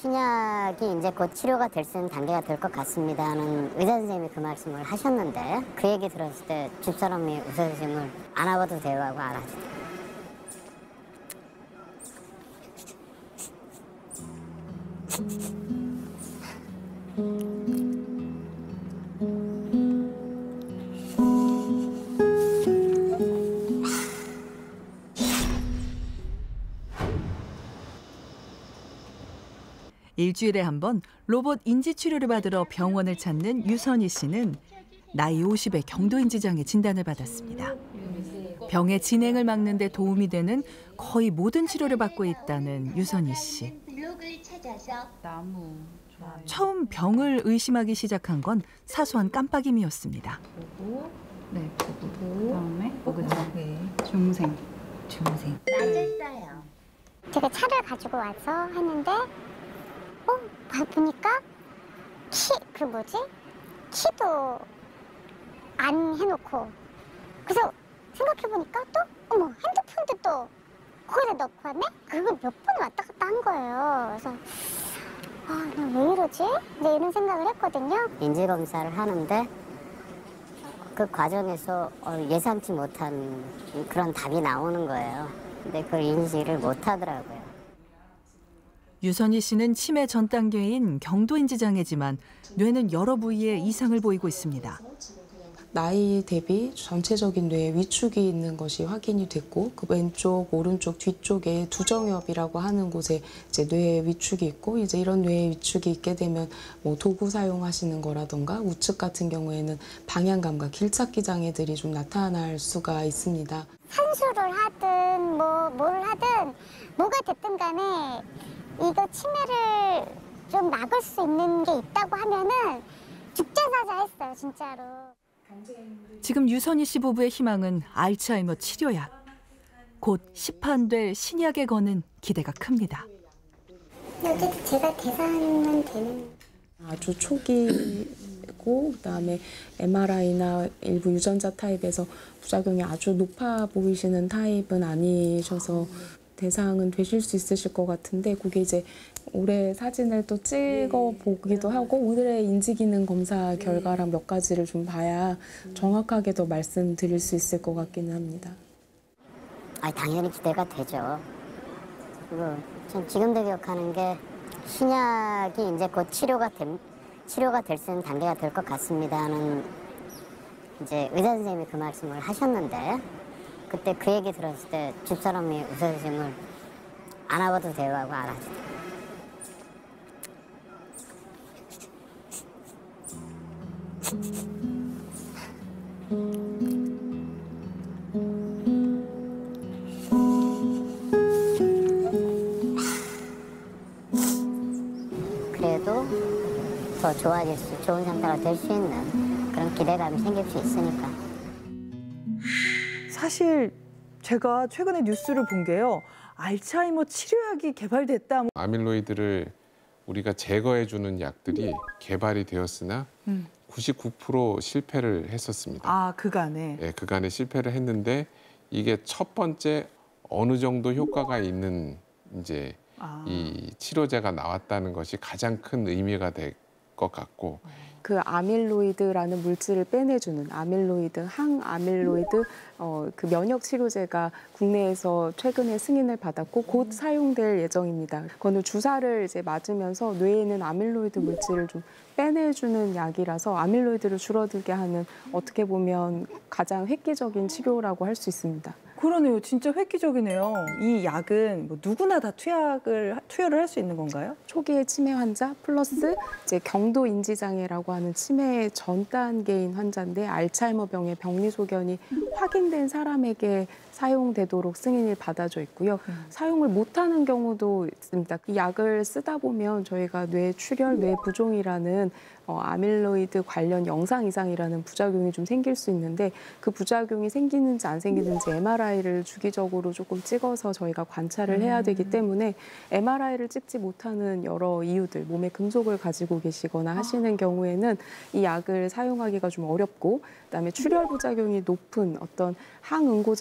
신약이 이제 곧 치료가 될 수 있는 단계가 될 것 같습니다는 의사 선생님이 그 말씀을 하셨는데 그 얘기 들었을 때 집사람이 의사 선생님을 안 와봐도 돼요 하고 안 하시더라고요. 일주일에 한 번 로봇 인지 치료를 받으러 병원을 찾는 유선희 씨는 나이 50의 경도인지장애 진단을 받았습니다. 병의 진행을 막는 데 도움이 되는 거의 모든 치료를 받고 있다는 유선희 씨. 처음 병을 의심하기 시작한 건 사소한 깜빡임이었습니다. 네, 그다음에 중생. 맞았어요. 제가 차를 가지고 와서 하는데 보니까 키도 안 해놓고 그래서 생각해보니까 또 핸드폰도 또 거기다 넣고 왔네? 그걸 몇 번 왔다 갔다 한 거예요. 그래서 나 왜 이러지? 네, 이런 생각을 했거든요. 인지검사를 하는데 그 과정에서 예상치 못한 그런 답이 나오는 거예요. 근데 그걸 인지를 못 하더라고요. 유선희 씨는 치매 전 단계인 경도인지장애지만 뇌는 여러 부위에 이상을 보이고 있습니다. 나이 대비 전체적인 뇌에 위축이 있는 것이 확인이 됐고 그 왼쪽, 오른쪽, 뒤쪽에 두정엽이라고 하는 곳에 이제 뇌에 위축이 있고 이제 이런 뇌에 위축이 있게 되면 도구 사용하시는 거라던가 우측 같은 경우에는 방향감과 길찾기 장애들이 좀 나타날 수가 있습니다. 산수를 하든 뭘 하든 뭐가 됐든 간에 이거 치매를 좀 막을 수 있는 게 있다고 하면은 죽자사자 했어요, 진짜로. 지금 유선희 씨 부부의 희망은 알츠하이머 치료약. 곧 시판될 신약에 거는 기대가 큽니다. 어쨌든 제가 계산은 되는. 아주 초기고 그다음에 MRI나 일부 유전자 타입에서 부작용이 아주 높아 보이시는 타입은 아니셔서 대상은 되실 수 있으실 것 같은데 그게 이제 올해 사진을 또 찍어 보기도 하고 오늘의 인지기능 검사 결과랑 몇 가지를 좀 봐야 정확하게 더 말씀드릴 수 있을 것 같기는 합니다. 당연히 기대가 되죠. 그리고 전 지금도 기억하는 게 신약이 이제 곧 치료가 될 수 있는 단계가 될 것 같습니다는 이제 의사 선생님이 그 말씀을 하셨는데 그때 그 얘기 들었을 때 집사람이 의사 선생님을 안 와봐도 돼요 하고 안 하시더라고요. 그래도 더 좋은 상태가 될 수 있는 그런 기대감이 생길 수 있으니까. 사실 제가 최근에 뉴스를 본 게요. 알츠하이머 치료약이 개발됐다. 아밀로이드를 우리가 제거해주는 약들이 개발이 되었으나 99% 실패를 했었습니다. 그간에? 네, 그간에 실패를 했는데 이게 첫 번째 어느 정도 효과가 있는 이제 이 치료제가 나왔다는 것이 가장 큰 의미가 될 것 같고 그 아밀로이드라는 물질을 빼내주는 아밀로이드, 항아밀로이드 그 면역 치료제가 국내에서 최근에 승인을 받았고 곧 사용될 예정입니다. 그거는 주사를 이제 맞으면서 뇌에 있는 아밀로이드 물질을 좀 빼내주는 약이라서 아밀로이드를 줄어들게 하는 어떻게 보면 가장 획기적인 치료라고 할 수 있습니다. 그러네요. 진짜 획기적이네요. 이 약은 누구나 다 투여를 할 수 있는 건가요? 초기의 치매 환자 플러스 이제 경도 인지 장애라고 하는 치매의 전 단계인 환자인데 알츠하이머병의 병리 소견이 확인된 사람에게 사용되도록 승인을 받아져 있고요. 사용을 못하는 경우도 있습니다. 이 약을 쓰다 보면 저희가 뇌 출혈, 뇌 부종이라는 아밀로이드 관련 영상 이상이라는 부작용이 좀 생길 수 있는데 그 부작용이 생기는지 안 생기는지 MRI를 주기적으로 조금 찍어서 저희가 관찰을 해야 되기 때문에 MRI를 찍지 못하는 여러 이유들, 몸에 금속을 가지고 계시거나 하시는 경우에는 이 약을 사용하기가 좀 어렵고 그다음에 출혈 부작용이 높은 어떤 항응고제를 복용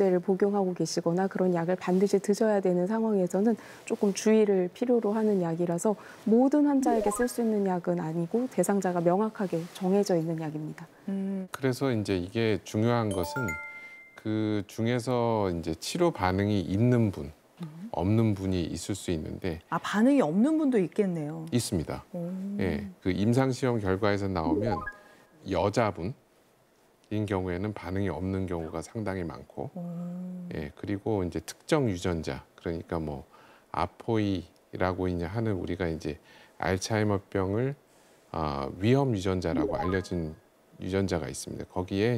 복용하고 계시거나 그런 약을 반드시 드셔야 되는 상황에서는 조금 주의를 필요로 하는 약이라서 모든 환자에게 쓸 수 있는 약은 아니고 대상자가 명확하게 정해져 있는 약입니다. 그래서 이제 이게 중요한 것은 그 중에서 이제 치료 반응이 있는 분, 없는 분이 있을 수 있는데 아, 반응이 없는 분도 있겠네요. 있습니다. 예, 그 임상시험 결과에서 나오면 여자분인 경우에는 반응이 없는 경우가 상당히 많고, 예, 그리고 이제 특정 유전자, 그러니까 뭐 아포이라고 이제 하는 우리가 이제 알츠하이머병을 위험 유전자라고 알려진 유전자가 있습니다. 거기에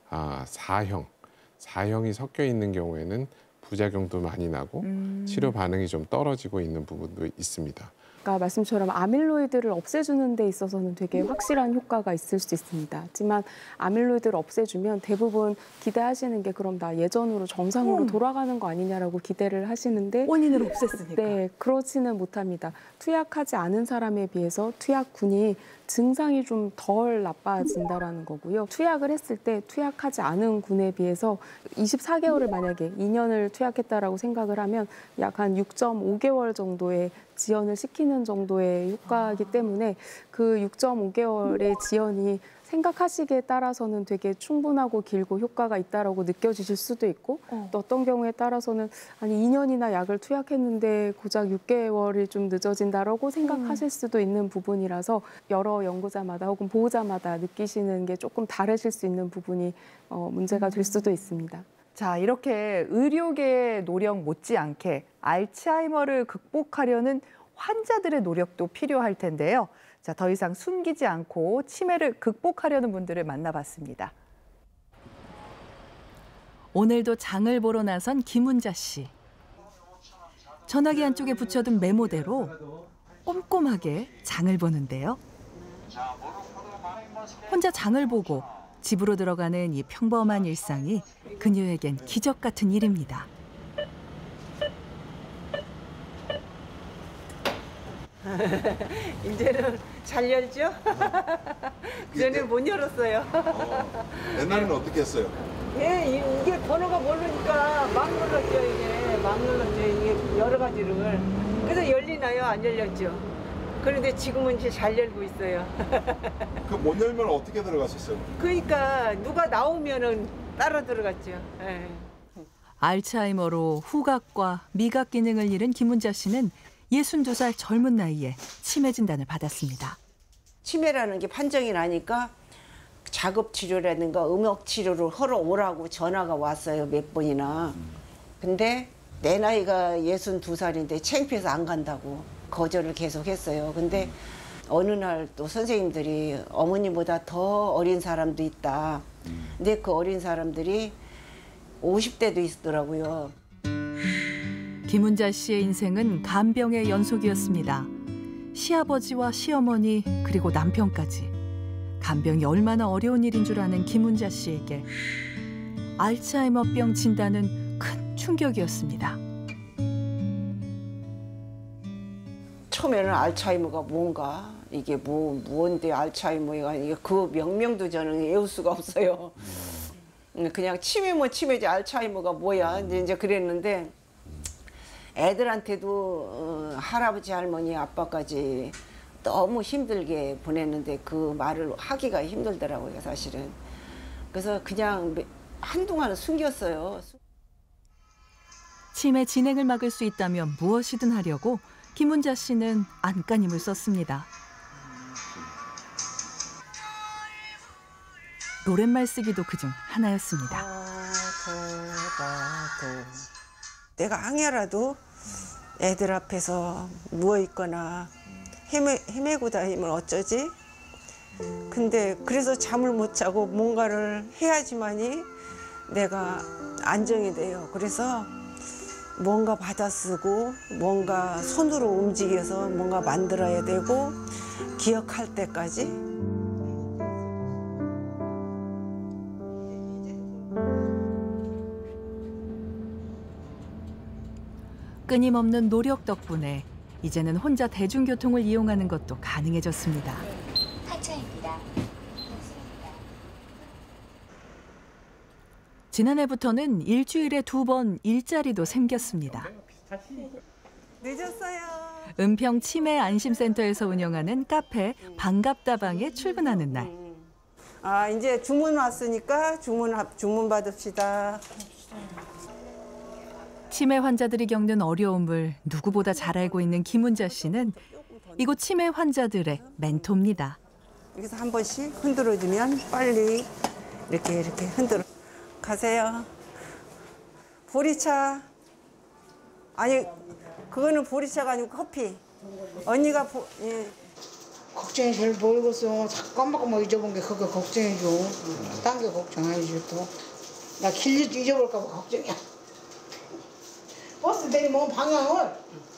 사형이 섞여 있는 경우에는 부작용도 많이 나고 치료 반응이 좀 떨어지고 있는 부분도 있습니다. 아까 말씀처럼 아밀로이드를 없애주는 데 있어서는 되게 확실한 효과가 있을 수 있습니다. 하지만 아밀로이드를 없애주면 대부분 기대하시는 게 그럼 나 예전으로 정상으로 돌아가는 거 아니냐라고 기대를 하시는데 원인을 없앴으니까. 네, 그렇지는 못합니다. 투약하지 않은 사람에 비해서 투약군이 증상이 좀 덜 나빠진다라는 거고요. 투약을 했을 때 투약하지 않은 군에 비해서 24개월을 만약에 2년을 투약했다라고 생각을 하면 약 한 6.5개월 정도의 지연을 시키는 정도의 효과이기 때문에 그 6.5개월의 지연이 생각하시기에 따라서는 되게 충분하고 길고 효과가 있다라고 느껴지실 수도 있고 또 어떤 경우에 따라서는 아니 2년이나 약을 투약했는데 고작 6개월이 좀 늦어진다라고 생각하실 수도 있는 부분이라서 여러 연구자마다 혹은 보호자마다 느끼시는 게 조금 다르실 수 있는 부분이 문제가 될 수도 있습니다. 자, 이렇게 의료계의 노력 못지않게 알츠하이머를 극복하려는 환자들의 노력도 필요할 텐데요. 자, 더 이상 숨기지 않고 치매를 극복하려는 분들을 만나봤습니다. 오늘도 장을 보러 나선 김은자 씨. 전화기 한쪽에 붙여둔 메모대로 꼼꼼하게 장을 보는데요. 혼자 장을 보고 집으로 들어가는 이 평범한 일상이 그녀에겐 기적 같은 일입니다. 이제는 잘 열죠? 그전에 못 열었어요. 옛날에는 어떻게 했어요? 예, 이게 번호가 모르니까 막 눌렀죠, 이게. 막 눌렀죠, 이게 여러 가지를. 그래서 열리나요? 안 열렸죠? 그런데 지금은 이제 잘 열고 있어요. 그 못 열면 어떻게 들어갔었어요? 그러니까 누가 나오면은 따라 들어갔죠. 예. 알츠하이머로 후각과 미각 기능을 잃은 김은자 씨는 62살 젊은 나이에 치매 진단을 받았습니다. 치매라는 게 판정이 나니까 작업 치료라든가 음악 치료를 하러 오라고 전화가 왔어요, 몇 번이나. 근데 내 나이가 62살인데 창피해서 안 간다고 거절을 계속 했어요. 근데 어느 날 또 선생님들이 어머니보다 더 어린 사람도 있다. 근데 그 어린 사람들이 50대도 있더라고요. 김은자 씨의 인생은 간병의 연속이었습니다. 시아버지와 시어머니 그리고 남편까지. 간병이 얼마나 어려운 일인 줄 아는 김은자 씨에게 알츠하이머병 진단은 큰 충격이었습니다. 처음에는 알츠하이머가 뭔가 이게 뭔데 알츠하이머가 이게 그 명명도 저는 외울 수가 없어요. 그냥 치매면 치매지 알츠하이머가 뭐야 이제 그랬는데 애들한테도 할아버지 할머니 아빠까지 너무 힘들게 보냈는데 그 말을 하기가 힘들더라고요 사실은. 그래서 그냥 한동안은 숨겼어요. 치매 진행을 막을 수 있다면 무엇이든 하려고 김은자 씨는 안간힘을 썼습니다. 노랫말 쓰기도 그중 하나였습니다. 내가 항해라도 애들 앞에서 누워있거나 헤매고 다니면 어쩌지? 근데 그래서 잠을 못 자고 뭔가를 해야지만이 내가 안정이 돼요. 그래서 뭔가 받아쓰고 뭔가 손으로 움직여서 뭔가 만들어야 되고 기억할 때까지. 끊임없는 노력 덕분에 이제는 혼자 대중교통을 이용하는 것도 가능해졌습니다. 지난해부터는 일주일에 2번 일자리도 생겼습니다. 늦었어요. 은평 치매 안심센터에서 운영하는 카페 반갑다방에 출근하는 날. 아, 이제 주문 왔으니까 주문 받읍시다. 치매 환자들이 겪는 어려움을 누구보다 잘 알고 있는 김은자 씨는 이곳 치매 환자들의 멘토입니다. 여기서 한 번씩 흔들어주면 빨리 이렇게 흔들어. 가세요. 보리차. 아니, 그거는 보리차가 아니고 커피. 언니가 예. 걱정이 제일 모르겠어. 잠깐만 잊어본 게 그거 걱정이죠. 딴 게 걱정 아니지 또. 나 길 잊어볼까 봐 걱정이야. 버스 내리면 방향을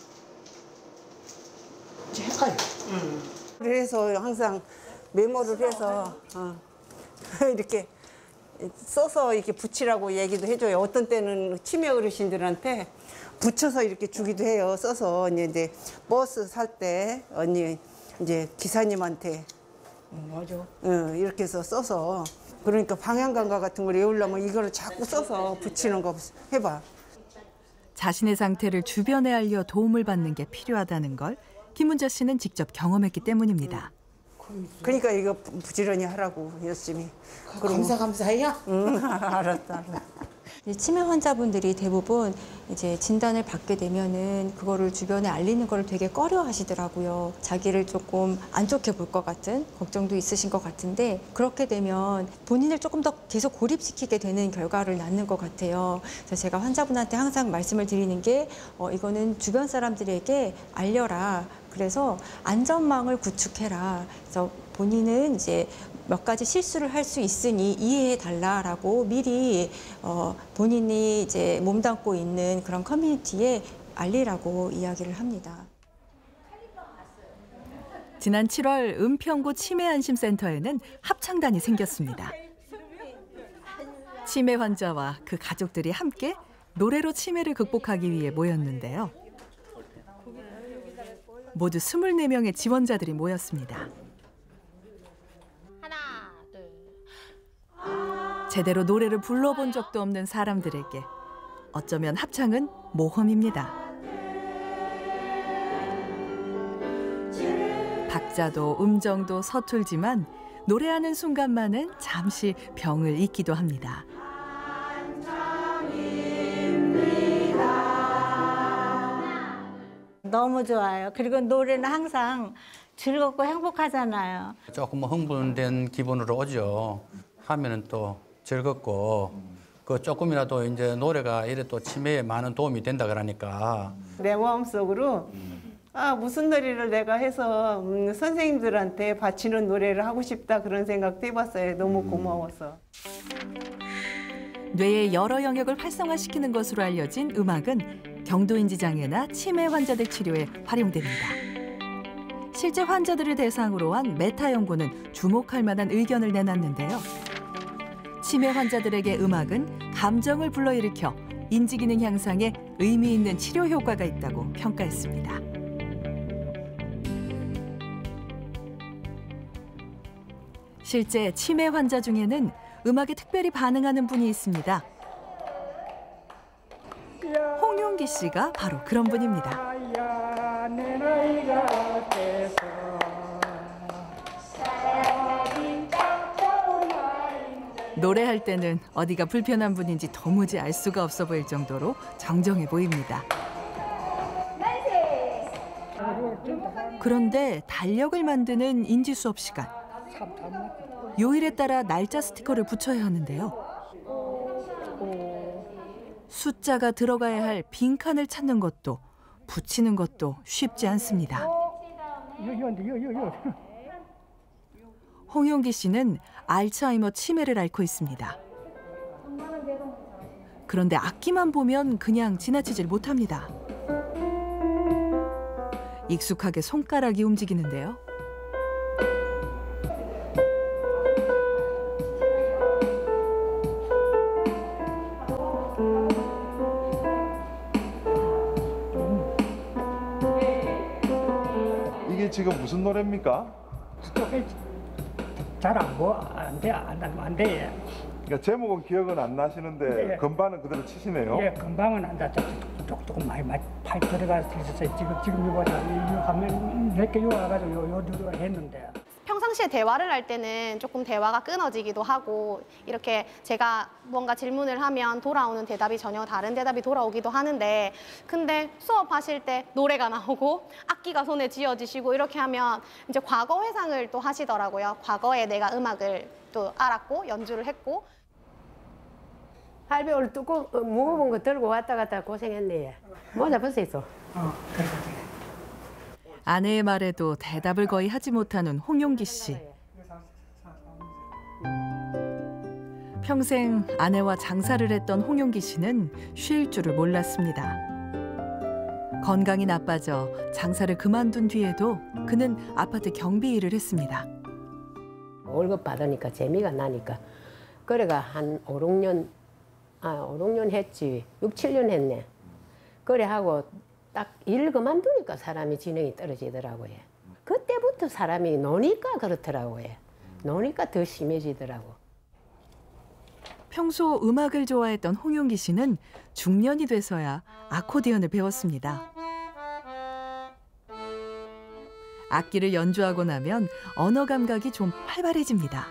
헷갈려. 그래서 항상 메모를 해서 이렇게 써서 이렇게 붙이라고 얘기도 해줘요. 어떤 때는 치매 어르신들한테 붙여서 이렇게 주기도 해요. 써서 이제 버스 살 때 언니 이제 기사님한테 맞아. 이렇게 해서 써서 그러니까 방향감각 같은 걸 외우려면 이거를 자꾸 써서 붙이는 거 해봐. 자신의 상태를 주변에 알려 도움을 받는 게 필요하다는 걸 김은자 씨는 직접 경험했기 때문입니다. 그러니까 이거 부지런히 하라고 열심히. 감사해요. 알았다. 치매 환자분들이 대부분 이제 진단을 받게 되면은 그거를 주변에 알리는 걸 되게 꺼려 하시더라고요. 자기를 조금 안 좋게 볼 것 같은 걱정도 있으신 것 같은데 그렇게 되면 본인을 조금 더 계속 고립시키게 되는 결과를 낳는 것 같아요. 그래서 제가 환자분한테 항상 말씀을 드리는 게 이거는 주변 사람들에게 알려라. 그래서 안전망을 구축해라. 그래서 본인은 이제 몇 가지 실수를 할 수 있으니 이해해 달라라고 미리 본인이 이제 몸담고 있는 그런 커뮤니티에 알리라고 이야기를 합니다. 지난 7월 은평구 치매안심센터에는 합창단이 생겼습니다. 치매 환자와 그 가족들이 함께 노래로 치매를 극복하기 위해 모였는데요. 모두 24명의 지원자들이 모였습니다. 제대로 노래를 불러본 적도 없는 사람들에게 어쩌면 합창은 모험입니다. 박자도 음정도 서툴지만 노래하는 순간만은 잠시 병을 잊기도 합니다. 너무 좋아요. 그리고 노래는 항상 즐겁고 행복하잖아요. 조금 흥분된 기분으로 오죠. 하면은 또 즐겁고 그 조금이라도 이제 노래가 이래 또 치매에 많은 도움이 된다 그러니까 내 마음속으로 무슨 노래를 내가 해서 선생님들한테 바치는 노래를 하고 싶다 그런 생각도 해봤어요. 너무 고마워서. 뇌의 여러 영역을 활성화시키는 것으로 알려진 음악은 경도인지 장애나 치매 환자들 치료에 활용됩니다. 실제 환자들을 대상으로 한 메타 연구는 주목할 만한 의견을 내놨는데요. 치매 환자들에게 음악은 감정을 불러일으켜 인지기능 향상에 의미 있는 치료 효과가 있다고 평가했습니다. 실제 치매 환자 중에는 음악에 특별히 반응하는 분이 있습니다. 홍용기 씨가 바로 그런 분입니다. 노래할 때는 어디가 불편한 분인지 도무지 알 수가 없어 보일 정도로 정정해 보입니다. 그런데 달력을 만드는 인지 수업 시간. 요일에 따라 날짜 스티커를 붙여야 하는데요. 숫자가 들어가야 할 빈칸을 찾는 것도 붙이는 것도 쉽지 않습니다. 홍용기 씨는 알츠하이머 치매를 앓고 있습니다. 그런데 악기만 보면 그냥 지나치질 못합니다. 익숙하게 손가락이 움직이는데요. 이게 지금 무슨 노래입니까? 잘 안 돼. 그러니까 제목은 기억은 안 나시는데 네. 건반은 그대로 치시네요. 예, 금방은 안 다. 조금 많이 팔 들어가서 있었어요. 지금 이거 하면 몇 개 와가지고 요 했는데. 평상시에 대화를 할 때는 조금 대화가 끊어지기도 하고 이렇게 제가 뭔가 질문을 하면 돌아오는 대답이 전혀 다른 대답이 돌아오기도 하는데 근데 수업하실 때 노래가 나오고 악기가 손에 쥐어지시고 이렇게 하면 이제 과거 회상을 또 하시더라고요. 과거에 내가 음악을 또 알았고 연주를 했고 할배 오늘 뚜껑 무거운 거 들고 왔다 갔다 고생했네. 모자 벗어있어. 아내의 말에도 대답을 거의 하지 못하는 홍용기 씨. 평생 아내와 장사를 했던 홍용기 씨는 쉴 줄을 몰랐습니다. 건강이 나빠져 장사를 그만둔 뒤에도 그는 아파트 경비 일을 했습니다. 월급 받으니까 재미가 나니까 그래가 한 5, 6년 했지. 6, 7년 했네. 그래 하고 딱 일 그만두니까 사람이 지능이 떨어지더라고요. 그때부터 사람이 노니까 그렇더라고요. 노니까 더 심해지더라고. 평소 음악을 좋아했던 홍용기 씨는 중년이 돼서야 아코디언을 배웠습니다. 악기를 연주하고 나면 언어 감각이 좀 활발해집니다.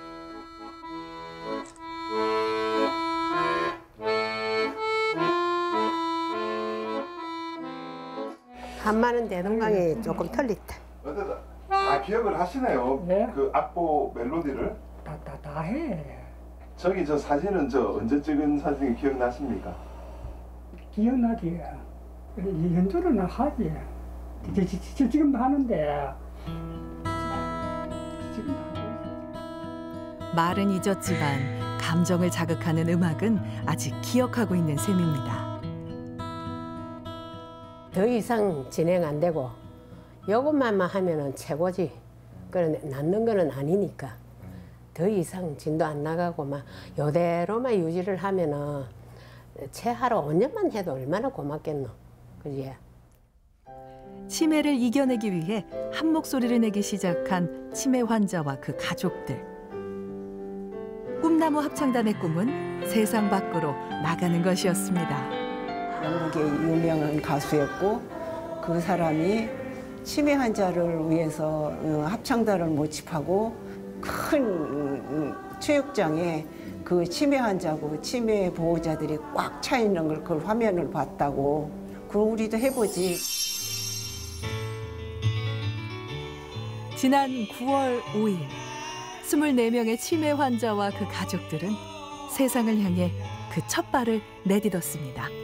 한마는 대동강이 조금 틀렸다. 어쨌든 다 기억을 하시네요. 네. 그 악보 멜로디를. 다 해. 저기 저 사진은 언제 찍은 사진이 기억나십니까? 기억나지. 연주는 하지. 지금도 하는데. 말은 잊었지만 감정을 자극하는 음악은 아직 기억하고 있는 셈입니다. 더 이상 진행 안 되고 요것만 하면은 최고지. 그런데 낫는 거는 아니니까 더 이상 진도 안 나가고 막 요대로만 유지를 하면은 최하로 5년만 해도 얼마나 고맙겠노. 그지? 치매를 이겨내기 위해 한 목소리를 내기 시작한 치매 환자와 그 가족들. 꿈나무 합창단의 꿈은 세상 밖으로 나가는 것이었습니다. 영국의 유명한 가수였고 그 사람이 치매 환자를 위해서 합창단을 모집하고 큰 체육장에 그 치매 환자고 치매 보호자들이 꽉 차 있는 걸 그 화면을 봤다고. 그럼 우리도 해보지. 지난 9월 5일 24명의 치매 환자와 그 가족들은 세상을 향해 그 첫 발을 내딛었습니다.